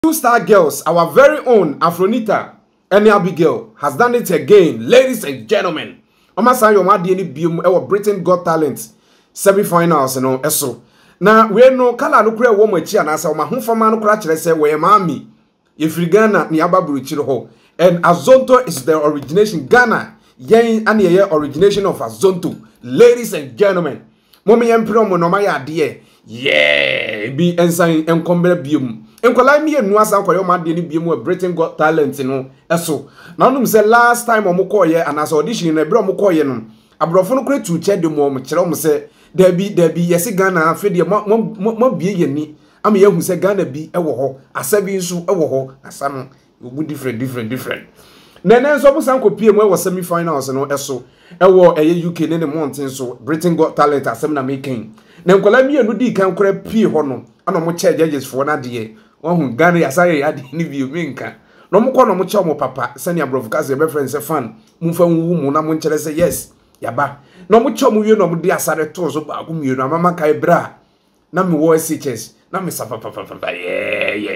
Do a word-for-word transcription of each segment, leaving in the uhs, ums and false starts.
Two-star girls, our very own Afronita and Abigail has done it again, ladies and gentlemen. Oma san yo ma de ni biom e wo Britain Got Talent semi-finals no eso. Na we no kala no kura wo mo achi ana sa o ma honfama no kura kire se we maami. Yefri Ghana ni ababuru chire ho. And Azonto is the origination Ghana. Yen ane ye origination of Azonto. Ladies and gentlemen, momi yempro mo no ma ya de. Yeah, bi ensan enkombere biom. Enkola mi enu asa akoyo ma de ni biom e Britain Got Talent no eso. Na onum say last time omo koye anasa audition na bro omo koye no. Abrofo no kure tu che de mo omo kire omo say Debi debi yesi Ghana afi de mo mo bie yeni am ye hu se Ghana bi e wo ho asabi nso e wo ho asa no obu different different different nene nso bu san ko pie mo e wo semi finals no eso e wo eye U K ne ne mountain so Britain Got Talent asem na making na nkola mi enu di kan kora pie ho no ana mo che judges for na de wo hu Ghana ya sa ya de ni bi o minka no mo ko no mo che mo papa sani abrof ka se be friend se fan mu fa wu mu na mo nkere se yes yaba no mo chom wie no mo di asare to so ba ku mienu amama kai bra na me wo S H S na me safa papa papa yeah yeah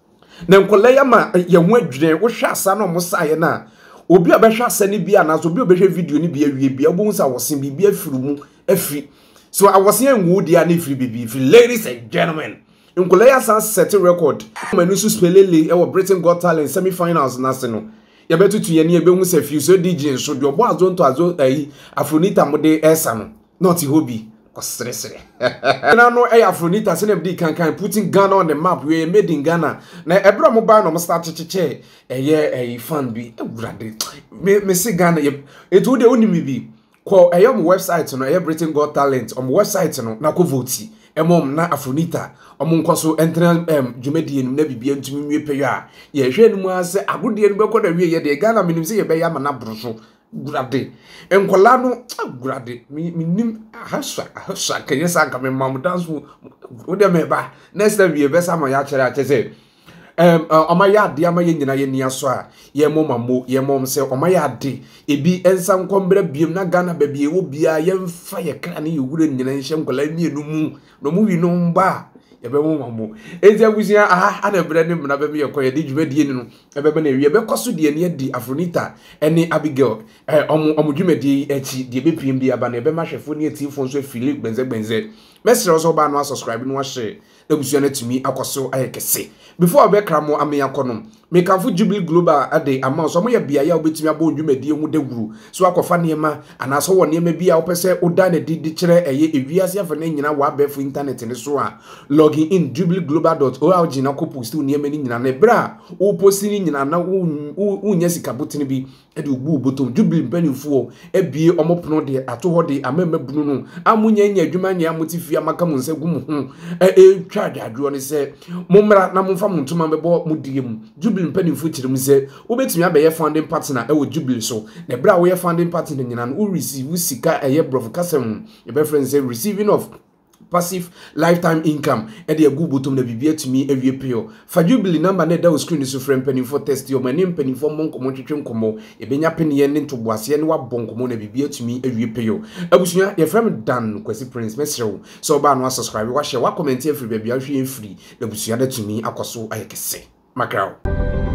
na nkola ya ma ye ho adwene wo hwa asa no mo saye na obi abehwa asa ni bia na so obi obehwe video ni bia wie bia bo nsa wosen bi bia firu mu afiri so awosen enwu dia na afiri bibi fi ladies and gentlemen nkola ya san set record manu su spelele e wo Britain Got Talent semi finals na se no ya betutu ye ne ebe hu se Fuse O D G nso de obo Azonto azo ayi Afronita mode esa no not hobby kosere sere na no e Afronita se na bi kan kan putting Ghana on the map we made in Ghana na ebra mo ba no mo start cheche eye eye fan bi ewurade me me se Ghana etu de onimi bi ko eye mo website no eye Britain Got Talent on website no na ko vote emom na Afronita omo nkoso entrance em dwumedie nim na bibia ntumi nwie peyo a ye hwe nim ase agudie nim bekoda wie ye de Ghana minim se ye be ya mana broso gurade enkola no gurade minim ahasa ahasa kenye sanka me mam dance wo de me ba next time ye be sama ya kire a kese em omaya de amaye nyina ye nia so a ye mom mamo ye mom se omaya de ebi ensan kombra biem na Ghana ba bie wo bia ye mfa ye kra ne ye wure nyina nhye nkola mienu mu no mu wi no mba ye be mom mamo ezi agusia aha ana bre ne mna be me ye koye de dwumedie ni no e be be na wie be koso de ne di Afronita and Abigail eh omo omo dwumedie echi de be piem bia ba na be ma hwefo ne etifo nso Philip benze benze mesre oso ba no subscribe no share ebusia na tumi akoso ayekese before abekra mo ameya kono mekanfo Jubilee Global ade ama so mo ye bia ya obetumi abo dwumedie hu de guru so akofa niema anaso wo niema bia opese oda na didi kire eye ewiase afa na nyina wa befo internet ne so a login in jubilee global dot org na ko post niema ni nyina na bra o post ni nyina na unya sika botini bi e de ogbu botom Jubilee mpanimfo e bie omopono de ato ho de amema bunu no amunya nya adwuma nya amotifi amaka mu nse gumu hu e e twa dadro ne se momra na momfa montuma bebo mudie mu Jubilee mpanimfo kire mu se obetumi abaye funding partner e wo Jubilee so na bra wo ye funding partner nyina no u receive sika eye brof kasem e be friend say receiving of passive lifetime income e de agu botom na bibia tumi awie pio fa Jubilee number na da screen so frame penny for test yo mani penny for monko mo twetwe nkomo e benya penny ye ne ntoboase ne wa bonkomo na bibia tumi awie pio abusua ye frame dan kwesi prince mesrew so ba no subscribe wa share wa comment e free bibia hwe free na abusua da tumi akoso ayekese makrao.